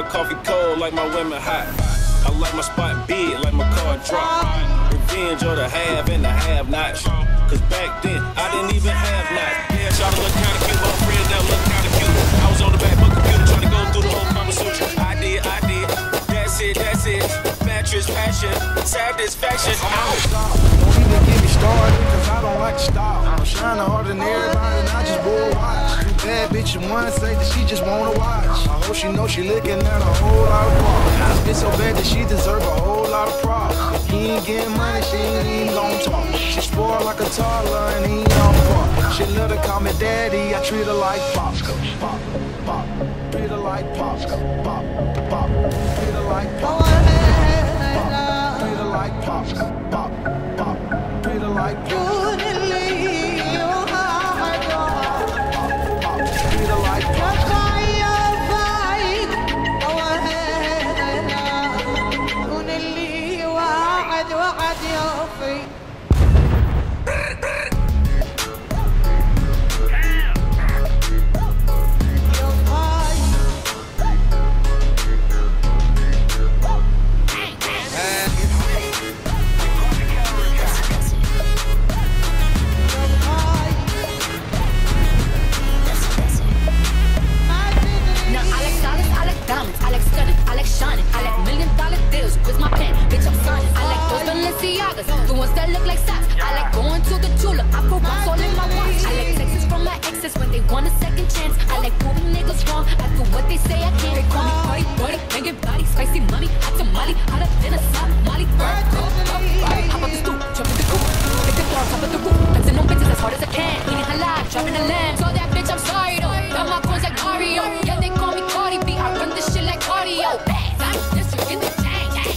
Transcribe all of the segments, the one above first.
coffee cold like my women hot. I like my spot big like my car drop. Revenge or the have and the have-nots. Cause back then, I didn't even have knots. Yeah, y'all look kinda cute, my friend that look kinda cute. I was on the back of the computer trying to go through the whole Kama Sutra. I did. That's it. Mattress passion, satisfaction. Don't even get me started, cause I don't like to stop. I'm shining harder than everybody and I just wore a watch. Too bad bitch in one say that she just wanna watch. I hope she know she looking at a whole lot of problems. It's been so bad that she deserve a whole lot of problems. He ain't getting money, she ain't even gon' talk. She spoiled like a toddler and he ain't on part. She let her call me daddy, I treat her like pops. Pop, pop, treat her like pops. Pop, pop, treat her like pops. Treat her like pops. Pop, pop, treat her like pops. The ones that look like socks. I like going to the Tula. I put rocks all in my watch. I like texts from my exes when they want a second chance. I like proving niggas wrong. I do what they say I can't. They call me party, buddy, banging body, spicy money, hot tamale, hotter than a Somali. Hop up the stoop, jump in the coupe, take the car, top of the roof, flexing on bitches as hard as I can. Eating halal, dropping a lamb. Told that bitch I'm sorry though. Got my coins like Mario. Yeah, they call me Cardi B. I run this shit like cardio. I'm this you in the chain.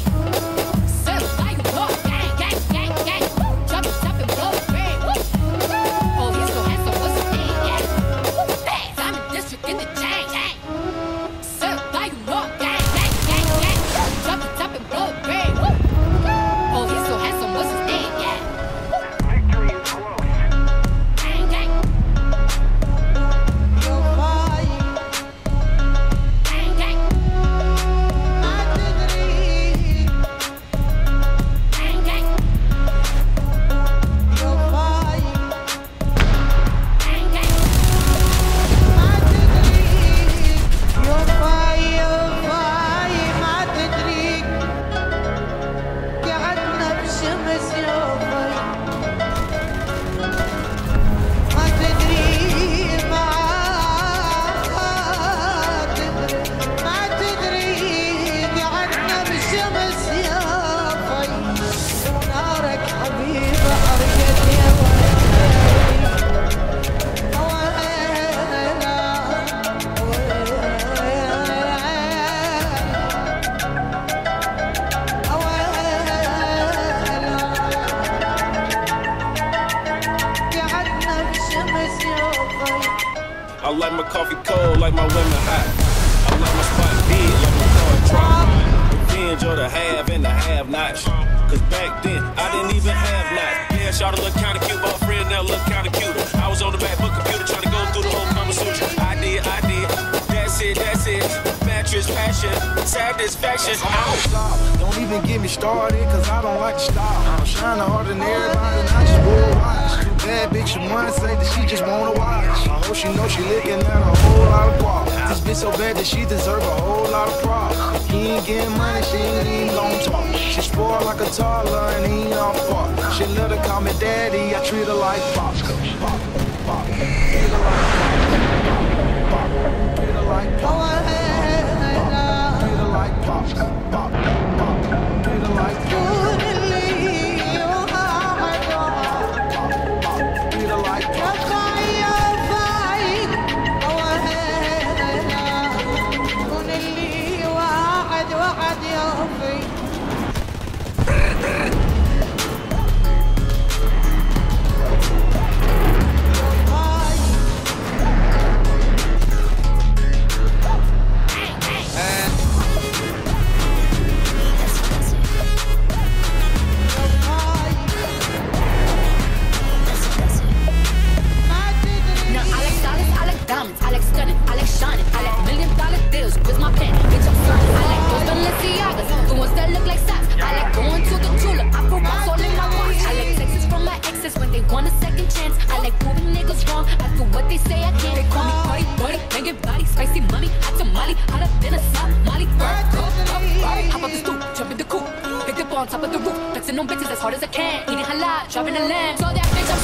I like my coffee cold like my women hot. I like my spot big like my car drop. Revenge or the have and the have-nots. Cause back then, I didn't even have knots. Yeah, y'all look kinda cute, my friend that look kinda cute. I was on the back of the computer trying to go through the whole Kama Sutra. I did. That's it. Mattress passion, satisfaction. Don't even get me started, cause I don't like to stop. I'm shining harder than everybody and I just wore a watch. Too bad bitch in one say that she just wanna watch. I hope she know she looking at a whole lot of problems. This bitch so bad that she deserve a whole lot of problems. He ain't getting money, she ain't even gon' talk. She spoiled like a toddler and he ain't on part. She let her call me daddy, I treat her like pops. Pop, pop, treat her like pop, treat her like pop. Treat her like pops. Pop, pop, treat her like pop. they say I can't. They call me party, buddy, banging body, spicy mommy, hot tamale, hotter than a Somali. Hop up the stoop, jump in the coupe, hit the bar on top of the roof, flexing on bitches as hard as I can. Eating halal, driving a lamb. So that bitch, I'm